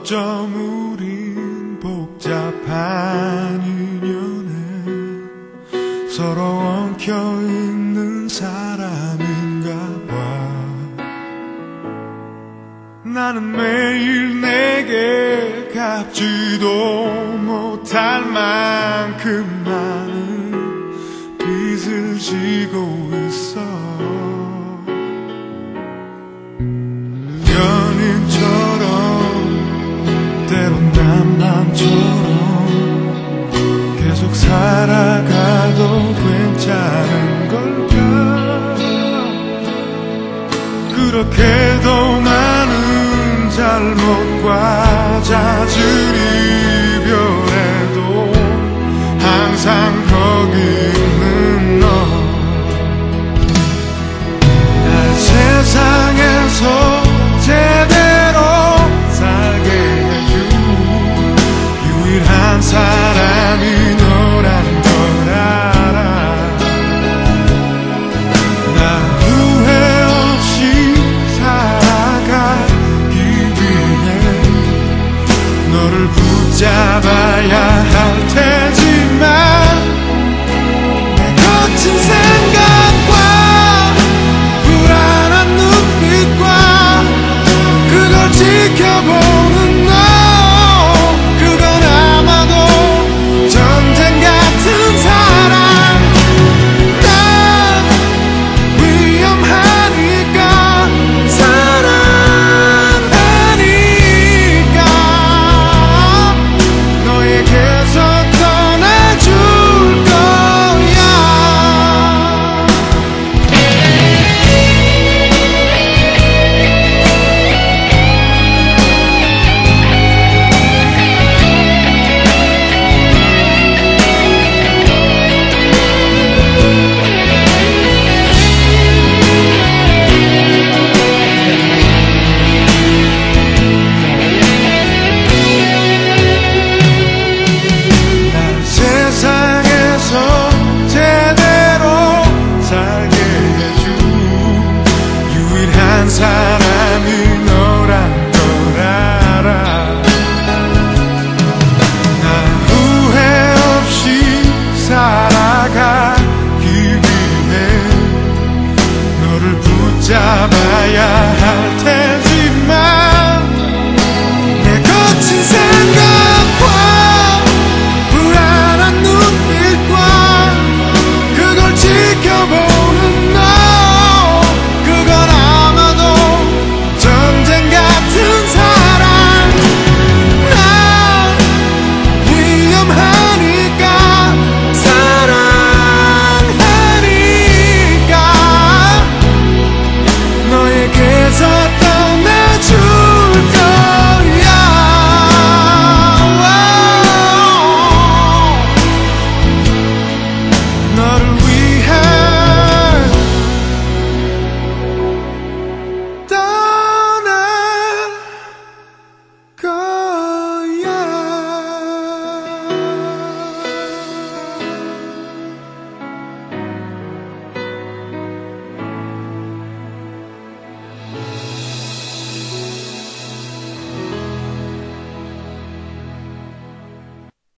어쩜 우린 복잡한 인연에 서로 엉켜있는 사람인가 봐. 나는 매일 내게 갚지도 못할 만큼 많은 빚을 지고 있어. 연인처럼 때론 난 맘처럼 계속 살아가도 괜찮은 걸까. 그렇게도 많은 잘못과 잦은 이별에도 항상 거기 있는 너. 날 세상에서 제대로 살게 해준 유일한 사람이 너란 걸 알아. 나 후회 없이 살아가기 위해 너를 붙잡아야 할